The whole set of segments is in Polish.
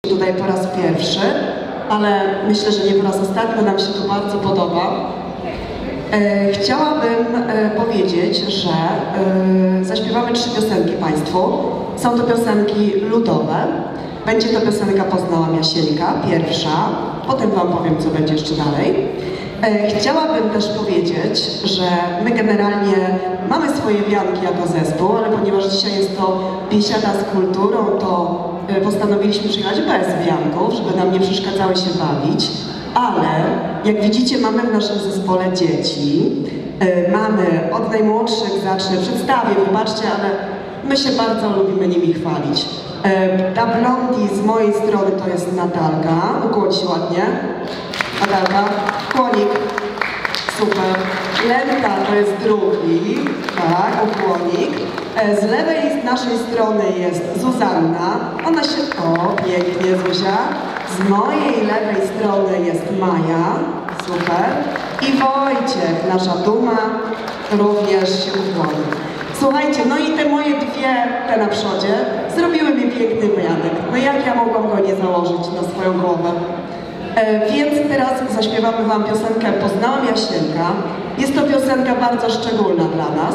Tutaj po raz pierwszy, ale myślę, że nie po raz ostatni, nam się to bardzo podoba. Chciałabym powiedzieć, że zaśpiewamy 3 piosenki Państwu. Są to piosenki ludowe. Będzie to piosenka Poznałam Jasieńka, pierwsza. Potem Wam powiem, co będzie jeszcze dalej. Chciałabym też powiedzieć, że my generalnie mamy swoje wianki jako zespół, ale ponieważ dzisiaj jest to biesiada z kulturą, to postanowiliśmy przyjechać bez wianków, żeby nam nie przeszkadzały się bawić. Ale jak widzicie, mamy w naszym zespole dzieci. Mamy od najmłodszych, zacznę, przedstawię, wybaczcie, ale my się bardzo lubimy nimi chwalić. Ta blondi z mojej strony to jest Natalka. Ukłoń się ładnie. Natalka, kłonik. Super. Lenka to jest drugi. Tak, ukłonik. Z lewej z naszej strony jest Zuzanna. Ona się... O, pięknie, Zuzia. Z mojej lewej strony jest Maja. Super. I Wojciech, nasza duma, również się ukłoni. Słuchajcie, no i te moje dwie, te na przodzie, zrobiły mi piękny wyjanek. No jak ja mogłam go nie założyć na swoją głowę? Więc teraz zaśpiewamy Wam piosenkę Poznałam Jasieńka. Jest to piosenka bardzo szczególna dla nas.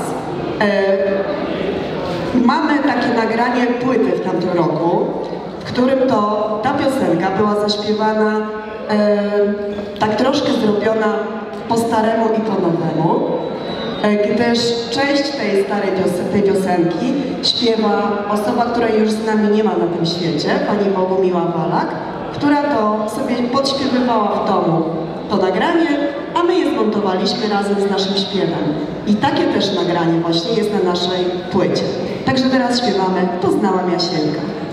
Mamy takie nagranie płyty w tamtym roku, w którym to ta piosenka była zaśpiewana tak troszkę zrobiona po staremu i po nowemu, gdyż część tej piosenki śpiewa osoba, której już z nami nie ma na tym świecie, pani Bogumiła Walak, która to sobie podśpiewywała w domu to nagranie, a my je zmontowaliśmy razem z naszym śpiewem. I takie też nagranie właśnie jest na naszej płycie. Także teraz śpiewamy Poznałam Jasieńka.